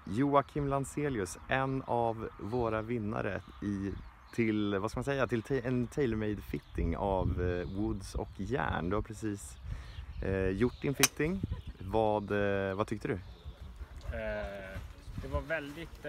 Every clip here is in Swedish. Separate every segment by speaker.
Speaker 1: Joakim Lanselius, en av våra vinnare till en tailor-made fitting av Woods och järn. Du har precis gjort din fitting. Vad tyckte du?
Speaker 2: Det var väldigt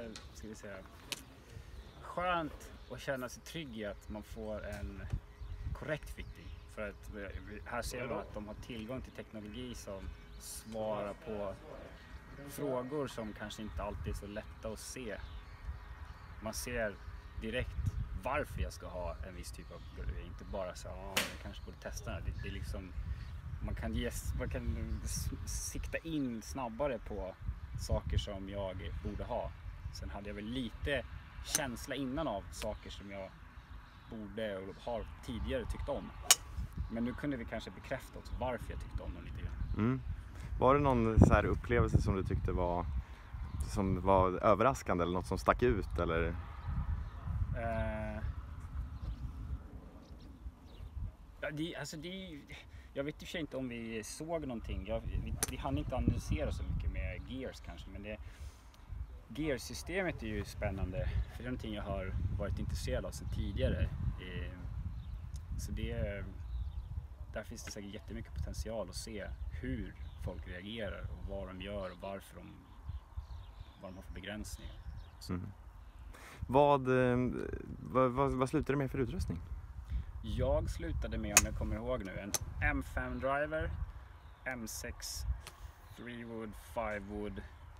Speaker 2: skönt att känna sig trygg i att man får en korrekt fitting. För att här ser man att de har tillgång till teknologi som svarar på frågor som kanske inte alltid är så lätta att se. Man ser direkt varför jag ska ha en viss typ av grej, inte bara så jag kanske borde testa den. Det är liksom, man kan sikta in snabbare på saker som jag borde ha. Sen hade jag väl lite känsla innan av saker som jag borde och har tidigare tyckt om. Men nu kunde vi kanske bekräfta också varför jag tyckte om dem lite grann.
Speaker 1: Var det någon så här upplevelse som du tyckte var överraskande eller något som stack ut eller?
Speaker 2: Jag vet i och för sig inte om vi såg någonting. Vi hann inte analysera så mycket med Gears kanske, men Gears-systemet är ju spännande för det är någonting jag har varit intresserad av sedan tidigare. Så där finns det säkert jättemycket potential att se hur folk reagerar och vad de gör och vad de har för begränsningar.
Speaker 1: Vad slutade du med för utrustning?
Speaker 2: Jag slutade med, om jag kommer ihåg nu, en M5 driver, M6 3-wood, 5-wood,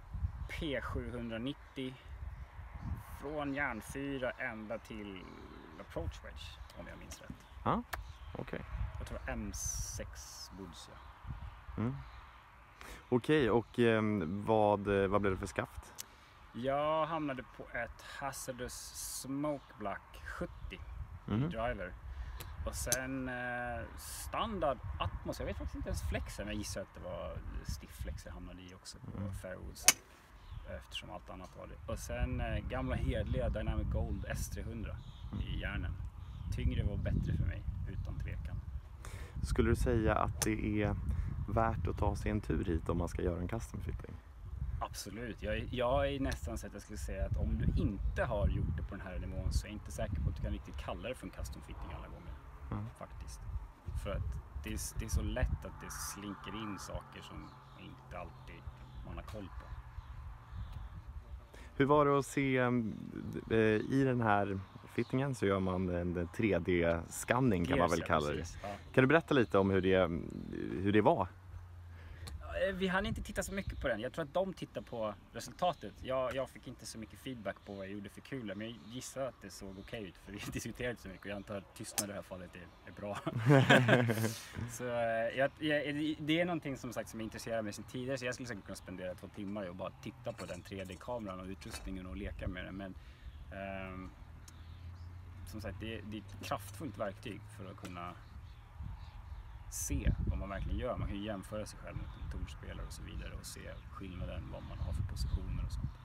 Speaker 2: P790 från järnfyra ända till approach wedge, om jag minns rätt.
Speaker 1: Ja, okej.
Speaker 2: Jag tror M6 woods, ja.
Speaker 1: Okej, och vad blev det för skaft?
Speaker 2: Jag hamnade på ett Hazardous Smoke Black 70 driver. Och sen standard Atmos, jag vet faktiskt inte ens flexen, jag gissar att det var stiff flex jag hamnade i också på Fairwoods. Eftersom allt annat var det. Och sen gamla hedliga Dynamic Gold S300 i järnen. Tyngre var bättre för mig, utan tvekan.
Speaker 1: Skulle du säga att det är värt att ta sig en tur hit om man ska göra en custom fitting?
Speaker 2: Absolut. Jag är nästan så att jag skulle säga att om du inte har gjort det på den här nivån så är jag inte säker på att du kan riktigt kalla det för en custom fitting alla gånger. Faktiskt. För att det är så lätt att det slinker in saker som inte alltid man har koll på.
Speaker 1: Hur var det att se i den här fittingen så gör man en 3D-scanning kan man väl kalla det. Ja. Kan du berätta lite om hur det var?
Speaker 2: Vi hann inte titta så mycket på den. Jag tror att de tittar på resultatet. Jag fick inte så mycket feedback på vad jag gjorde för kulor. Men jag gissar att det såg okej ut. För vi diskuterade så mycket. Och jag antar att tystnad i det här fallet är bra. Så det är någonting som sagt som jag intresserar mig sedan tidigare. Så jag skulle säkert kunna spendera 2 timmar och bara titta på den 3D-kameran och utrustningen och leka med den. Men som sagt, det är ett kraftfullt verktyg för att kunna se vad man verkligen gör. Man kan ju jämföra sig själv med en tourspelare och så vidare och se skillnaden, vad man har för positioner och sånt.